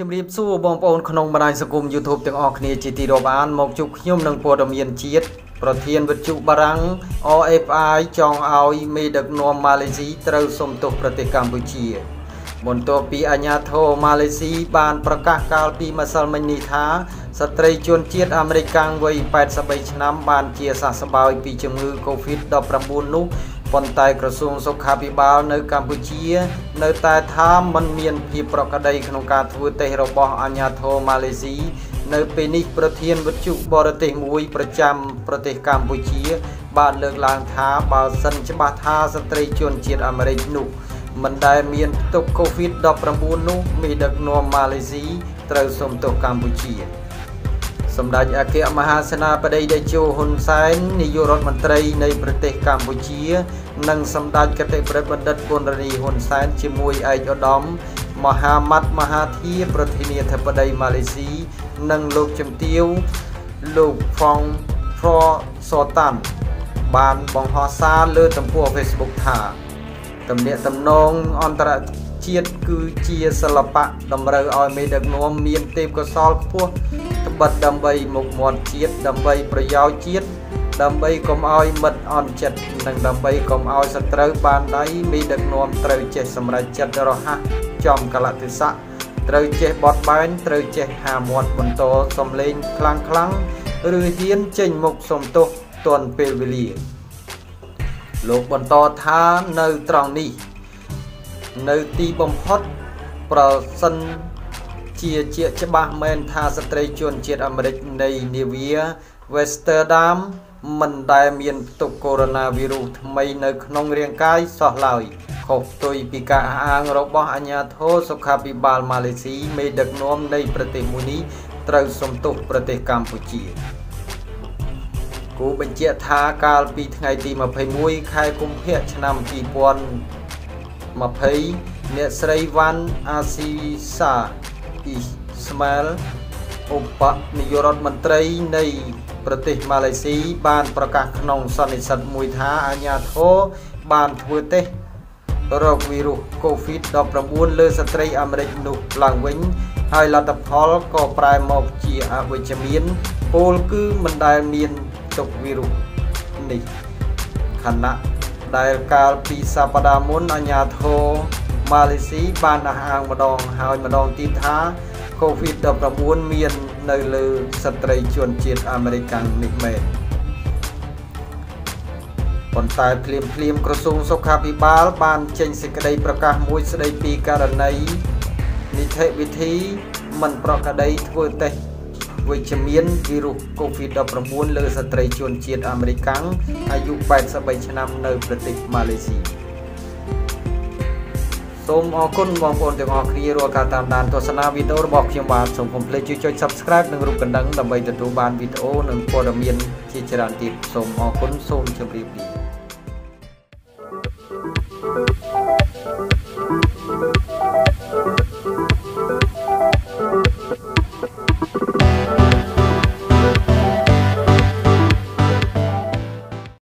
ជំរាបសួរបងប្អូនក្នុងបណ្ដាញសង្គម YouTube ទាំងអស់គ្នាជាទីរាប់អានមកជួបខ្ញុំនឹងព័ត៌មានជាតិប្រធានវិទ្យុបារាំង RFI ចង់ឲ្យមេដឹកនាំម៉ាឡេស៊ីត្រូវសុំទោសប្រទេសកម្ពុជាបន្ទាប់ពីអាជ្ញាធរម៉ាឡេស៊ីបានប្រកាសកាលពីម្សិលមិញនេះថាស្ត្រីជនជាតិអាមេរិកវ័យ83ឆ្នាំបានជាសះស្បើយពីជំងឺ COVID-19 នោះប៉ុន្តែក្រសួងសុខាភិបាលនៅកម្ពុជានៅតែថាមិនមានភាពប្រក្រតីក្នុងការធ្វើតេស្តរបស់អាជ្ញាធរម៉ាឡេស៊ីនៅពេលនេះប្រធានវិទ្យុបរទេសមួយប្រចាំប្រទេសកម្ពុជាបានលើកឡើងថាបើសិនច្បាស់ថាស្ត្រីជនជាតិអាមេរិកនោះមិនដែលមានផ្ទុក COVID-19 នោះមេដឹកនាំម៉ាឡេស៊ីត្រូវសុំទោសកម្ពុជាសម្ដេចអគ្គមហាសេនាបតីតេជោហ៊ុនសែននាយករដ្ឋមន្ត្រីនៃប្រទេសកម្ពុជានិងសម្ដេចគតិប្រិទ្ធបណ្ឌិតប៊ុនរ៉ានីហ៊ុនសែនជាមួយឯកឧត្តមមហាម៉ាត់មហាធីប្រធានាធិបតីម៉ាឡេស៊ីនិងលោកជំទាវលោកហ្វុងហ្វ្រសតាន់បានបង្ហោះសារលើទំព័រ Facebook ថាទំនាក់ទំនងអន្តរជាតិគឺជាសិល្បៈតម្រូវឲ្យមេដឹកនាំមានទេពកោសល្យខ្ពស់ត្បិតដើម្បីមុខមាត់ជាតិដើម្បីប្រយោជន៍ជាតិដើម្បីកុំឲ្យមិត្តអន់ចិត្តនិងដើម្បីកុំឲ្យសត្រូវបានដៃមេដឹកនាំត្រូវចេះសម្រេចចិត្តរហ័សចំកលៈទេសៈត្រូវចេះបត់បែនត្រូវចេះហាមាត់បន្តសំឡេងខ្លាំងឬហ៊ានចេញមុខសុំទោសទាន់ពេលវេលាលោកបន្តថានៅត្រង់នេះនៅទីបំផុតប្រសិនជាច្បាស់មែនថាស្ត្រីជនជាតិអាមេរិកនៃនាវា Westerdam មិនដែលមានផ្ទុកកូវីដ -19 ថ្មីនៅក្នុងរាងកាយសោះឡើយខុសផ្ទុយពីការអះអាងរបស់អាជ្ញាធរសុខាភិបាលម៉ាឡេស៊ីមេដឹកនាំនៃប្រទេសមួយនេះត្រូវសុំទោសប្រទេសកម្ពុជាគូបញ្ជាក់ថាកាលពីថ្ងៃទី21ខែកុម្ភៈឆ្នាំ2020អ្នកស្រីវ៉ាន់អាស៊ីសាអ៊ីស្ម៉ាអែលឧបនាយករដ្ឋមន្ត្រីនៃប្រទេសម៉ាឡេស៊ីបានប្រកាសក្នុងសន្និសីទមួយថាអាជ្ញាធរបានធ្វើតេស្តរោគវីរុស COVID-19 លើស្ត្រីអាមេរិកនោះឡើងវិញហើយលទ្ធផលក៏ប្រែមកជាអវិជ្ជមានពោលគឺមិនដែលមានផ្ទុកវីរុសនេះខណៈដែលកាលពីសប្តាហ៍មុនអាជ្ញាធរម៉ាឡេស៊ីបានអះអាងម្ដងហើយម្ដងទៀតថា COVID-19 មាននៅលើស្ត្រីជនជាតិអាមេរិកនេះមែនប៉ុន្តែភ្លាមក្រសួងសុខាភិបាលបានចេញសេចក្តីប្រកាសមួយស្តីពីករណីនីតិវិធីមិនប្រក្រតីធ្វើតេស្តវិជ្ជមានវីរុស COVID-19 លើស្ត្រីជនជាតិអាមេរិកអាយុ83ឆ្នាំនៅប្រទេសម៉ាឡេស៊ីសូមអរគុណបងប្អូនទាំងអស់គ្នារាល់ការតាមដានទស្សនាវីដេអូរបស់ខ្ញុំបាទសូមកុំភ្លេចជួយចុច Subscribe និងរូបកណ្ដឹងដើម្បីទទួលបានវីដេអូនិងព័ត៌មានជាច្រើនទៀតសូមអរគុណសូមជម្រាបលា